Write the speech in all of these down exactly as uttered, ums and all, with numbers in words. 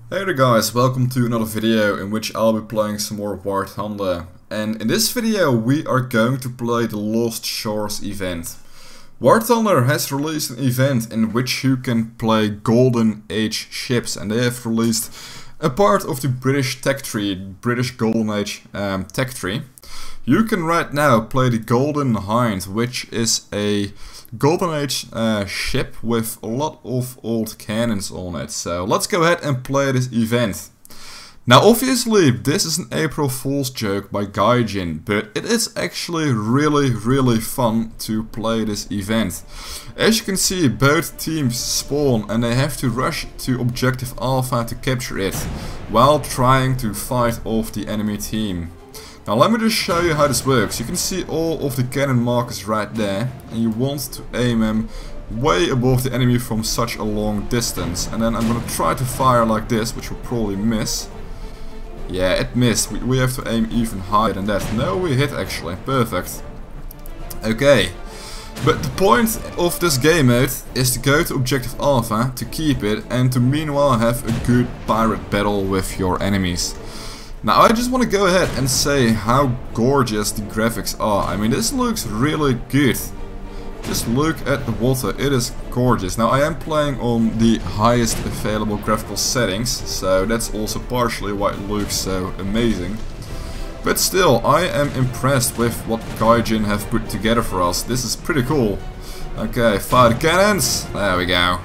Hey there guys, welcome to another video in which I'll be playing some more War Thunder. And in this video we are going to play the Lost Shores event. War Thunder has released an event in which you can play Golden Age ships, and they have released a part of the British tech tree, British Golden Age um, tech tree. You can right now play the Golden Hind, which is a Golden Age uh, ship with a lot of old cannons on it. So let's go ahead and play this event. Now obviously this is an April Fool's joke by Gaijin, but it is actually really really fun to play this event. As you can see, both teams spawn and they have to rush to Objective Alpha to capture it, while trying to fight off the enemy team. Now let me just show you how this works. You can see all of the cannon markers right there, and you want to aim them way above the enemy from such a long distance. And then I'm gonna try to fire like this, which will probably miss. Yeah, it missed. We, we have to aim even higher than that. No, we hit actually. Perfect. Okay. But the point of this game mode is to go to Objective Alpha, to keep it, and to meanwhile have a good pirate battle with your enemies. Now I just want to go ahead and say how gorgeous the graphics are. I mean, this looks really good. Just look at the water, it is gorgeous. Now I am playing on the highest available graphical settings, so that's also partially why it looks so amazing. But still, I am impressed with what Gaijin have put together for us. This is pretty cool. Okay, fire the cannons. There we go.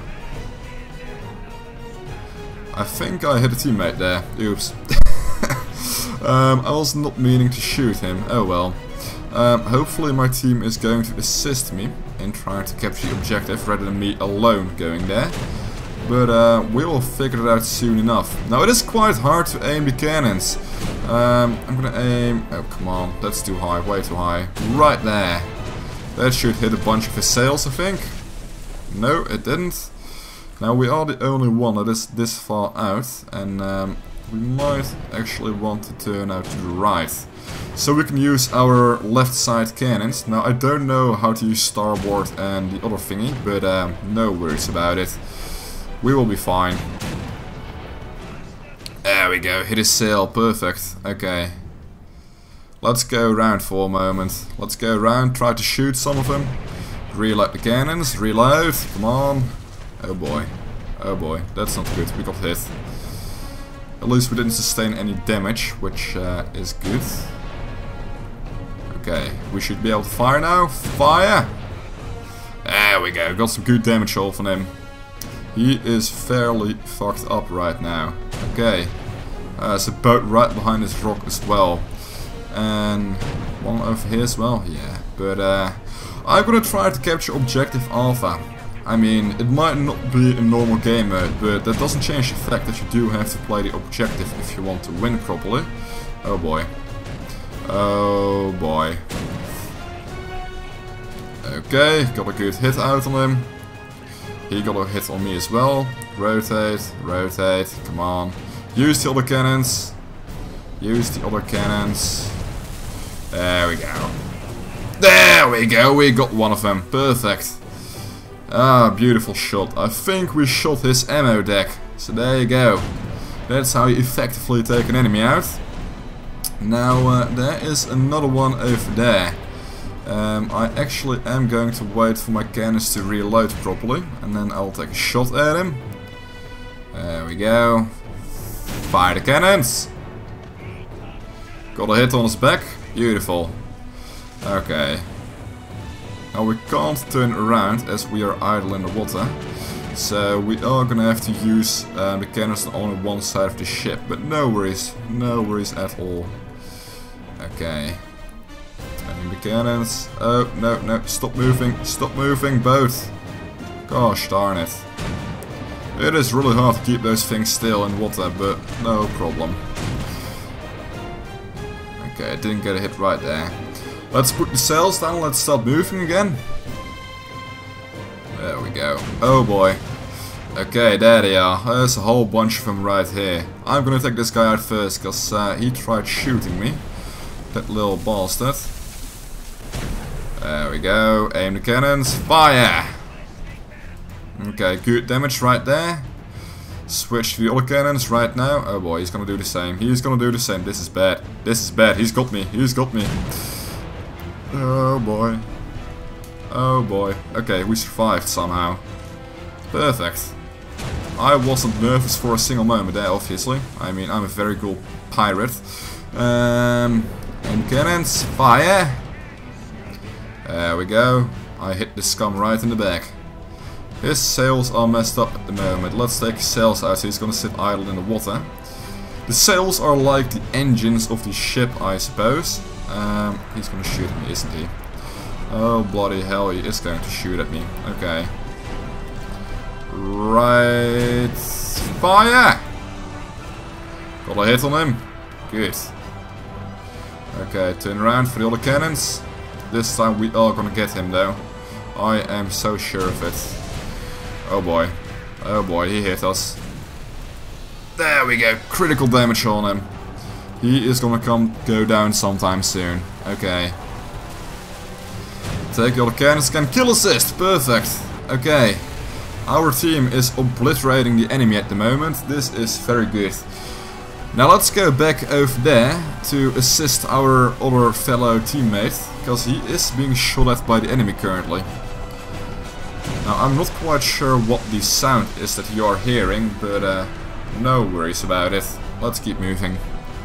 I think I hit a teammate there. Oops. um, I was not meaning to shoot him. Oh well. Um, hopefully my team is going to assist me in trying to capture the objective rather than me alone going there. But uh, we will figure it out soon enough. Now it is quite hard to aim the cannons. Um, I'm gonna aim... Oh come on, that's too high, way too high. Right there. That should hit a bunch of his sails, I think. No, it didn't. Now we are the only one that is this far out, and um, we might actually want to turn out to the right, so we can use our left side cannons. Now I don't know how to use starboard and the other thingy, but um, no worries about it. We will be fine. There we go, hit his sail, perfect. Okay. Let's go around for a moment. Let's go around, try to shoot some of them. Reload the cannons, reload, come on. Oh boy, oh boy, that's not good, we got hit. At least we didn't sustain any damage, which uh, is good. Okay, we should be able to fire now. Fire! There we go, got some good damage off on him. He is fairly fucked up right now. Okay, uh, there's a boat right behind this rock as well. And one over here as well, yeah. But uh, I'm gonna try to capture Objective Alpha. I mean, it might not be a normal game mode, but that doesn't change the fact that you do have to play the objective if you want to win properly. Oh boy. Oh boy. Okay, got a good hit out on him. He got a hit on me as well. Rotate, rotate, come on. Use the other cannons. Use the other cannons. There we go. There we go, we got one of them. Perfect. Ah, beautiful shot. I think we shot his ammo deck. So there you go. That's how you effectively take an enemy out. Now uh, there is another one over there. Um, I actually am going to wait for my cannons to reload properly, and then I'll take a shot at him. There we go. Fire the cannons. Got a hit on his back. Beautiful. Okay. Now we can't turn around as we are idle in the water, so we are gonna have to use uh, the cannons on only one side of the ship, but no worries, no worries at all. Okay. Aim the cannons. Oh, no, no, stop moving, stop moving, boat. Gosh darn it. It is really hard to keep those things still in water, but no problem. Okay, I didn't get a hit right there. Let's put the sails down, let's start moving again. There we go. Oh boy. Okay, there they are. There's a whole bunch of them right here. I'm gonna take this guy out first, because uh, he tried shooting me. That little bastard. There we go. Aim the cannons. Fire! Okay, good damage right there. Switch to the other cannons right now. Oh boy, he's gonna do the same. He's gonna do the same. This is bad. This is bad. He's got me. He's got me. Oh boy. Oh boy. Okay, we survived somehow. Perfect. I wasn't nervous for a single moment there, obviously. I mean, I'm a very good pirate. Um, and cannons, fire! There we go. I hit the scum right in the back. His sails are messed up at the moment. Let's take his sails out so he's gonna sit idle in the water. The sails are like the engines of the ship, I suppose. Um, he's gonna shoot at me, isn't he? Oh bloody hell, he is going to shoot at me. Okay. Right. Fire! Got a hit on him. Good. Okay, turn around for the other cannons. This time we are gonna get him though. I am so sure of it. Oh boy. Oh boy, he hit us. There we go. Critical damage on him. He is gonna come go down sometime soon. Okay. Take the other cannons. Can kill assist. Perfect. Okay. Our team is obliterating the enemy at the moment. This is very good. Now let's go back over there to assist our other fellow teammate, because he is being shot at by the enemy currently. Now I'm not quite sure what the sound is that you are hearing, but uh, no worries about it. Let's keep moving.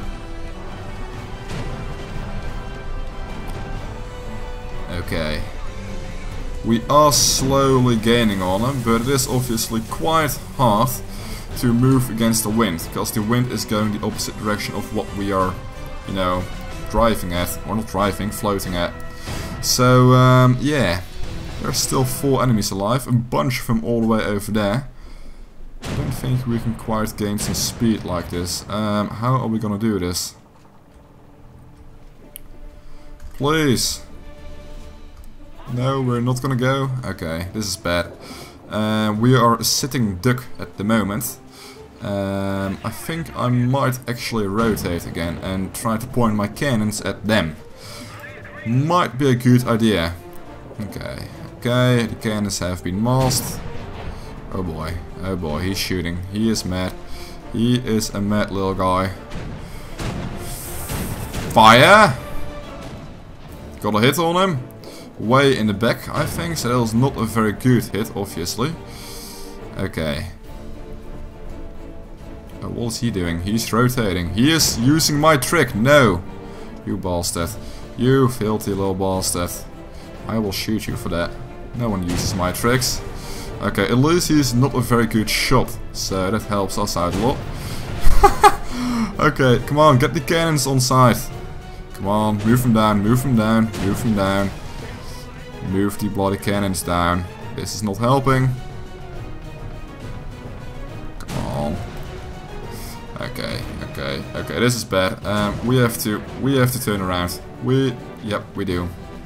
Okay. We are slowly gaining on him, but it is obviously quite hard to move against the wind, because the wind is going the opposite direction of what we are, you know, driving at, or not driving, floating at. So, um, yeah, there's still four enemies alive, a bunch of them all the way over there. I don't think we can quite gain some speed like this. Um, how are we gonna do this? Please. No, we're not gonna go. Okay, this is bad. Uh, we are a sitting duck at the moment. Um, I think I might actually rotate again and try to point my cannons at them. Might be a good idea. Okay, okay, the cannons have been masked. Oh boy, oh boy, he's shooting. He is mad. He is a mad little guy. Fire! Got a hit on him. Way in the back, I think, so that was not a very good hit, obviously. Okay. Oh, what is he doing? He's rotating. He is using my trick. No! You bastard. You filthy little bastard. I will shoot you for that. No one uses my tricks. Okay, at least he's not a very good shot, so that helps us out a lot. Okay, come on, get the cannons on side. Come on, move them down, move them down, move them down. Move the bloody cannons down. This is not helping. Come on. Okay, okay, okay. This is bad. Um, we have to, we have to turn around. We, yep, we do.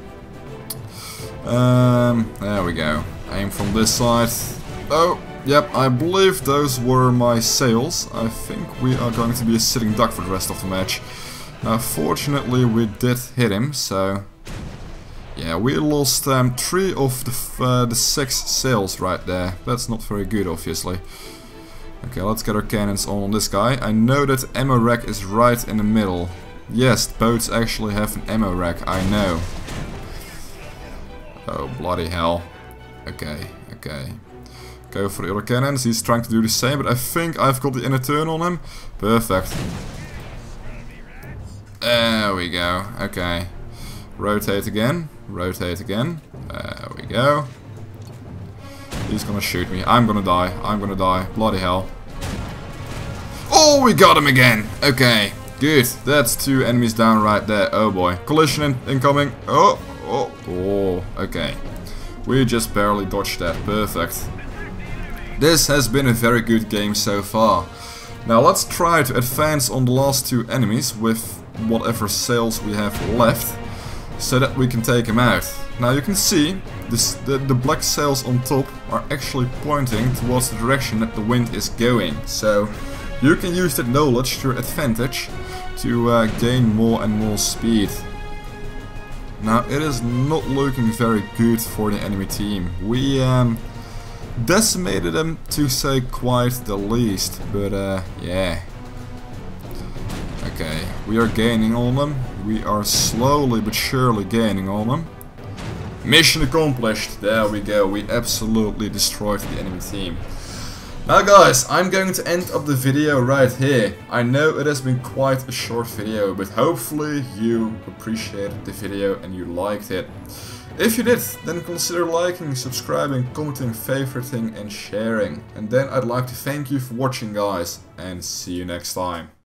Um, there we go. Aim from this side. Oh, yep. I believe those were my sails. I think we are going to be a sitting duck for the rest of the match. Now, fortunately, we did hit him, so. Yeah, we lost um, three of the, f uh, the six sails right there. That's not very good, obviously. Okay, let's get our cannons on, on this guy. I know that ammo rack is right in the middle. Yes, boats actually have an ammo rack, I know. Oh, bloody hell. Okay, okay. Go for the other cannons. He's trying to do the same, but I think I've got the inner turn on him. Perfect. There we go. Okay. Rotate again. Rotate again. There we go. He's gonna shoot me. I'm gonna die. I'm gonna die. Bloody hell. Oh, we got him again. Okay. Good. That's two enemies down right there. Oh boy. Collision in incoming. Oh. Oh. Oh. Okay. We just barely dodged that. Perfect. This has been a very good game so far. Now let's try to advance on the last two enemies with whatever sails we have left, so that we can take him out. Now you can see this, the, the black sails on top are actually pointing towards the direction that the wind is going. So you can use that knowledge to your advantage to uh, gain more and more speed. Now it is not looking very good for the enemy team. We um, decimated them to say quite the least, but uh, yeah. Okay, we are gaining on them. We are slowly but surely gaining on them. Mission accomplished. There we go. We absolutely destroyed the enemy team. Now guys, I'm going to end up the video right here. I know it has been quite a short video, but hopefully you appreciated the video and you liked it. If you did, then consider liking, subscribing, commenting, favoriting and sharing. And then I'd like to thank you for watching guys, and see you next time.